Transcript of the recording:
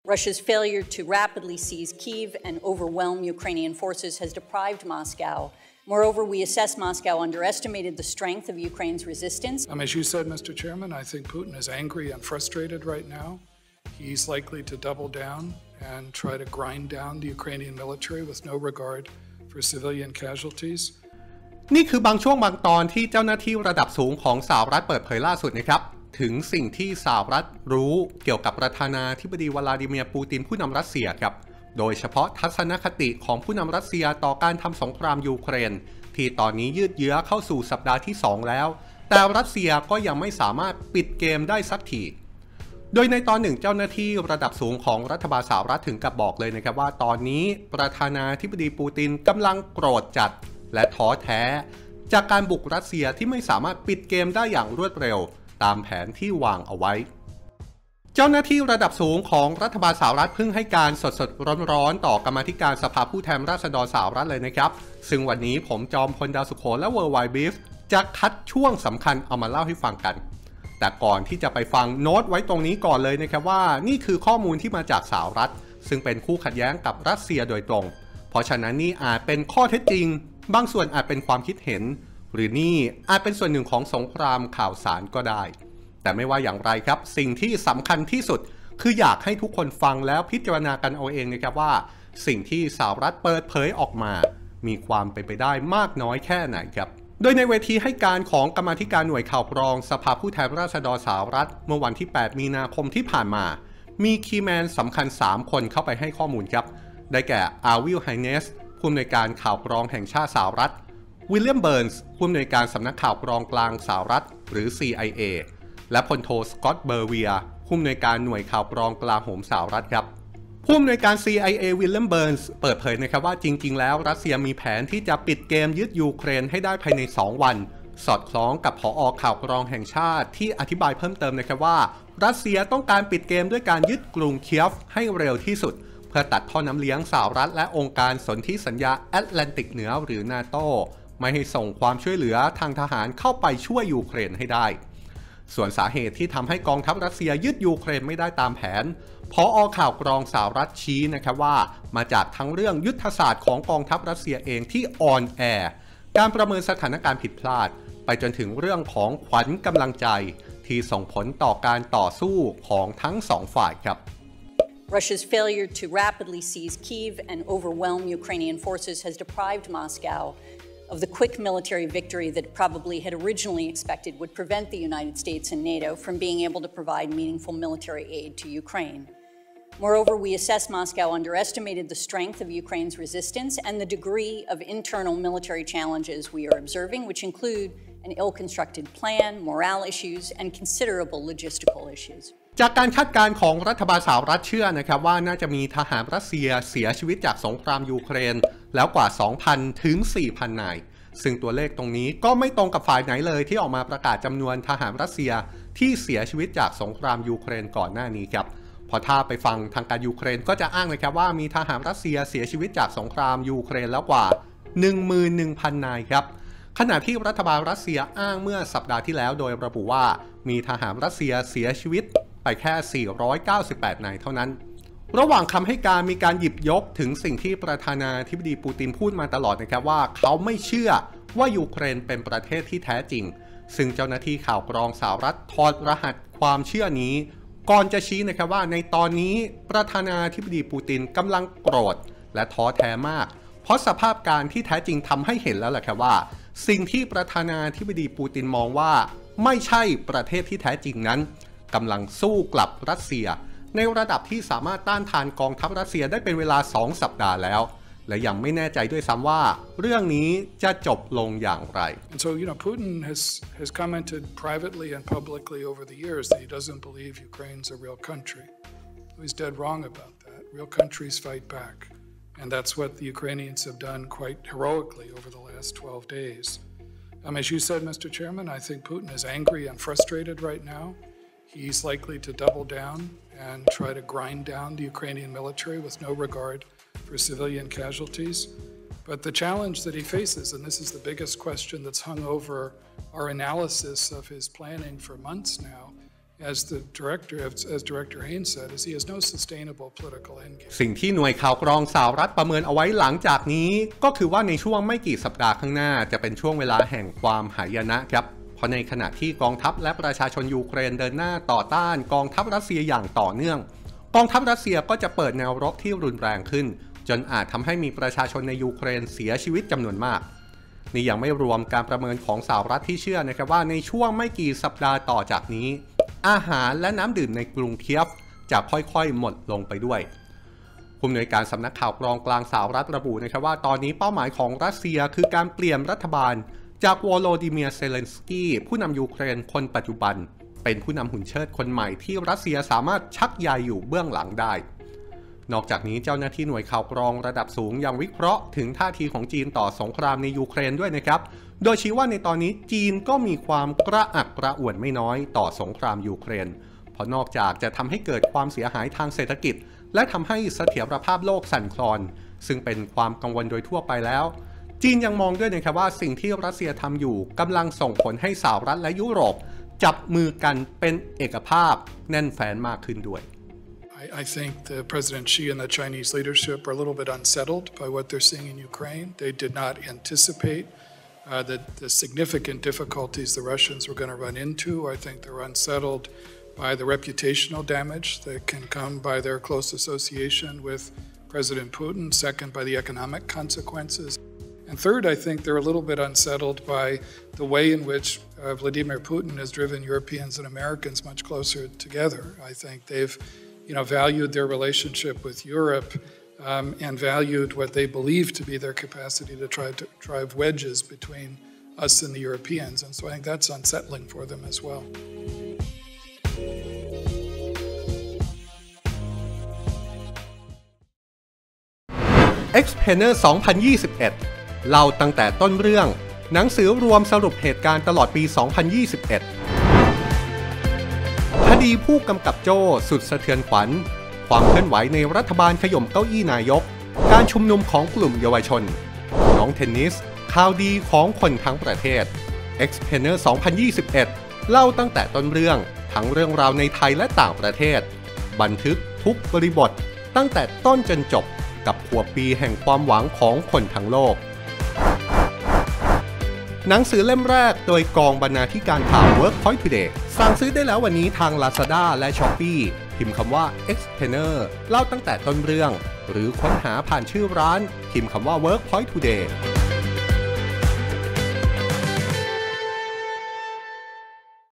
Russia's failure to rapidly seize Kyiv and overwhelm Ukrainian forces has deprived Moscow. Moreover, we assess Moscow underestimated the strength of Ukraine's resistance. As you said, Mr. Chairman, I think Putin is angry and frustrated right now. He's likely to double down and try to grind down the Ukrainian military with no regard for civilian casualties. นี่คือบางช่วงบางตอนที่เจ้าหน้าที่ระดับสูงของสหรัฐเปิดเผยล่าสุดนะครับถึงสิ่งที่สหรัฐรู้เกี่ยวกับประธานาธิบดีวลาดิเมียร์ปูตินผู้นำรัสเซียครับโดยเฉพาะทัศนคติของผู้นำรัสเซียต่อการทำสงครามยูเครนที่ตอนนี้ยืดเยื้อเข้าสู่สัปดาห์ที่2แล้วแต่รัสเซียก็ยังไม่สามารถปิดเกมได้สักทีโดยในตอนหนึ่งเจ้าหน้าที่ระดับสูงของรัฐบาลสหรัฐถึงกับบอกเลยนะครับว่าตอนนี้ประธานาธิบดีปูตินกำลังโกรธจัดและท้อแท้จากการบุกรัสเซียที่ไม่สามารถปิดเกมได้อย่างรวดเร็วตามแผนที่วางเอาไว้เจ้าหน้าที่ระดับสูงของรัฐบาลสหรัฐเพิ่งให้การสดๆร้อนๆต่อกรรมาธิการสภาผู้แทนราษฎรสหรัฐเลยนะครับซึ่งวันนี้ผมจอมพลดาวสุโขและ Worldwide Brief จะคัดช่วงสำคัญเอามาเล่าให้ฟังกันแต่ก่อนที่จะไปฟังโน้ตไว้ตรงนี้ก่อนเลยนะครับว่านี่คือข้อมูลที่มาจากสหรัฐซึ่งเป็นคู่ขัดแย้งกับรัสเซียโดยตรงเพราะฉะนั้นนี่อาจเป็นข้อเท็จจริงบางส่วนอาจเป็นความคิดเห็นหรือนี่อาจเป็นส่วนหนึ่งของสงครามข่าวสารก็ได้แต่ไม่ว่าอย่างไรครับสิ่งที่สำคัญที่สุดคืออยากให้ทุกคนฟังแล้วพิจารณากันเอาเองนะครับว่าสิ่งที่สหรัฐเปิดเผยออกมามีความเป็นไปได้มากน้อยแค่ไหนครับโดยในเวทีให้การของกรรมาธิการหน่วยข่าวกรองสภาผู้แทนราษฎรสหรัฐเมื่อวันที่ 8 มีนาคมที่ผ่านมามีคีย์แมนสำคัญ3คนเข้าไปให้ข้อมูลครับได้แก่อาร์วิลไฮเนสผู้อำนวยการข่าวกรองแห่งชาติสหรัฐวิลเลียมเบิร์นส์ผู้อำนวยการสำนักข่าวกรองกลางสหรัฐหรือ CIA และพลโทสกอตต์เบอร์เวียผู้อำนวยการหน่วยข่าวกรองกลาโหมสหรัฐครับผู้อำนวยการ CIA วิลเลียมเบิร์นส์เปิดเผยนะครับว่าจริงๆแล้วรัสเซียมีแผนที่จะปิดเกมยึดยูเครนให้ได้ภายใน2วันสอดคล้องกับผอ.ข่าวกรองแห่งชาติที่อธิบายเพิ่มเติมนะครับว่ารัสเซียต้องการปิดเกมด้วยการยึดกรุงเคียฟให้เร็วที่สุดเพื่อตัดท่อน้ำเลี้ยงสหรัฐและองค์การสนธิสัญญาแอตแลนติกเหนือหรือนาโตไม่ให้ส่งความช่วยเหลือทางทหารเข้าไปช่วยยูเครนให้ได้ส่วนสาเหตุที่ทำให้กองทัพรัสเซียยึดยูเครนไม่ได้ตามแผนผอ.ข่าวกรองสหรัฐชี้นะครับว่ามาจากทั้งเรื่องยุทธศาสตร์ของกองทัพรัสเซียเองที่อ่อนแอการประเมินสถานการณ์ผิดพลาดไปจนถึงเรื่องของขวัญกำลังใจที่ส่งผลต่อการต่อสู้ของทั้ง2ฝ่ายครับ Russia's failure to rapidly seize Kyiv and overwhelm Ukrainian forces has deprived Moscow of the quick military victory that probably had originally expected would prevent the United States and NATO from being able to provide meaningful military aid to Ukraine. Moreover, we assess Moscow underestimated the strength of Ukraine's resistance and the degree of internal military challenges we are observing, which include an ill-constructed plan, morale issues, and considerable logistical issues. จากการคาดการณ์ของรัฐบาลสหรัฐเชื่อนะครับว่าน่าจะมีทหารรัสเซียเสียชีวิตจากสงครามยูเครนแล้วกว่า 2,000 ถึง 4,000 นายซึ่งตัวเลขตรงนี้ก็ไม่ตรงกับฝ่ายไหนเลยที่ออกมาประกาศจำนวนทหารรัสเซียที่เสียชีวิตจากสงครามยูเครนก่อนหน้านี้ครับพอถ้าไปฟังทางการยูเครนก็จะอ้างนะครับว่ามีทหารรัสเซียเสียชีวิตจากสงครามยูเครนแล้วกว่า 11,000 นายครับขณะที่รัฐบาลรัสเซียอ้างเมื่อสัปดาห์ที่แล้วโดยระบุว่ามีทหารรัสเซียเสียชีวิตไปแค่ 498 นายเท่านั้นระหว่างคำให้การมีการหยิบยกถึงสิ่งที่ประธานาธิบดีปูตินพูดมาตลอดนะครับว่าเขาไม่เชื่อว่ายูเครนเป็นประเทศที่แท้จริงซึ่งเจ้าหน้าที่ข่าวกรองสหรัฐถอดรหัสความเชื่อนี้ก่อนจะชี้นะครับว่าในตอนนี้ประธานาธิบดีปูตินกำลังโกรธและท้อแท้มากเพราะสภาพการที่แท้จริงทำให้เห็นแล้วแหละครับว่าสิ่งที่ประธานาธิบดีปูตินมองว่าไม่ใช่ประเทศที่แท้จริงนั้นกำลังสู้กลับรัสเซียในระดับที่สามารถต้านทานกองทัพรัสเซียได้เป็นเวลา2 สัปดาห์แล้วและยังไม่แน่ใจด้วยซ้ำว่าเรื่องนี้จะจบลงอย่างไร So, Putin has commented privately and publicly over the years that he doesn't believe Ukraine's a real country. He's dead wrong about that. Real countries fight back. And that's what the Ukrainians have done quite heroically over the last 12 days. As you said, Mr. Chairman, I think Putin is angry and frustrated right now. He's likely to double down and try to grind down the Ukrainian military with no regard for civilian casualties. But the challenge that he faces, and this is the biggest question that's hung over our analysis of his planning for months now, as Director Haynes said, is he has no sustainable political end game. สิ่งที่หน่วยข่าวกรองสหรัฐประเมินเอาไว้หลังจากนี้ก็คือว่าในช่วงไม่กี่สัปดาห์ข้างหน้าจะเป็นช่วงเวลาแห่งความหายนะครับเพราะในขณะที่กองทัพและประชาชนยูเครนเดินหน้าต่อต้านกองทัพรัสเซียอย่างต่อเนื่องกองทัพรัสเซียก็จะเปิดแนวรบที่รุนแรงขึ้นจนอาจทำให้มีประชาชนในยูเครนเสียชีวิตจำนวนมากนี่ยังไม่รวมการประเมินของสหรัฐที่เชื่อนะครับว่าในช่วงไม่กี่สัปดาห์ต่อจากนี้อาหารและน้ำดื่มในกรุงเคียฟจะค่อยๆหมดลงไปด้วยผู้อำนวยการสำนักข่าวกรองกลางสหรัฐระบุนะครับว่าตอนนี้เป้าหมายของรัสเซียคือการเปลี่ยนรัฐบาลจากวโลดิเมียร์เซเลนสกี้ผู้นำยูเครนคนปัจจุบันเป็นผู้นำหุ่นเชิดคนใหม่ที่รัสเซียสามารถชักใยอยู่เบื้องหลังได้นอกจากนี้เจ้าหน้าที่หน่วยข่าวกรองระดับสูงยังวิเคราะห์ถึงท่าทีของจีนต่อสงครามในยูเครนด้วยนะครับโดยชี้ว่าในตอนนี้จีนก็มีความกระอักกระอ่วนไม่น้อยต่อสงครามยูเครนเพราะนอกจากจะทำให้เกิดความเสียหายทางเศรษฐกิจและทำให้เสถียรภาพโลกสั่นคลอนซึ่งเป็นความกังวลโดยทั่วไปแล้วจีนยังมองด้วยนะครับว่าสิ่งที่รัสเซียทำอยู่กำลังส่งผลให้สหรัฐและยุโรปจับมือกันเป็นเอกภาพแน่นแฟ้นมากขึ้นด้วย I think the President Xi and the Chinese leadership are a little bit unsettled by what they're seeing in Ukraine. They did not anticipate the significant difficulties the Russians were going to run into. I think they're unsettled by the reputational damage that can come by their close association with President Putin. Second, by the economic consequences. And third, I think they're a little bit unsettled by the way in which Vladimir Putin has driven Europeans and Americans much closer together. I think they've valued their relationship with Europe and valued what they believe to be their capacity to try to drive wedges between us and the Europeans. And so I think that's unsettling for them as well. Explainer 2021 เล่าตั้งแต่ต้นเรื่องหนังสือรวมสรุปเหตุการณ์ตลอดปี 2021 คดีผู้กำกับโจ้สุดสะเทือนขวัญความเคลื่อนไหวในรัฐบาลขย่มเก้าอี้นายกการชุมนุมของกลุ่มเยาวชนน้องเทนนิสข่าวดีของคนทั้งประเทศ Explainer 2021 เล่าตั้งแต่ต้นเรื่องทั้งเรื่องราวในไทยและต่างประเทศบันทึกทุกบริบทตั้งแต่ต้นจนจบกับขวบปีแห่งความหวังของคนทั้งโลกหนังสือเล่มแรกโดยกองบรรณาธิการข่าว Workpoint Today สั่งซื้อได้แล้ววันนี้ทาง Lazada และ Shopee พิมพ์คำว่า Explainer เล่าตั้งแต่ต้นเรื่องหรือค้นหาผ่านชื่อร้านพิมพ์คำว่า Workpoint Today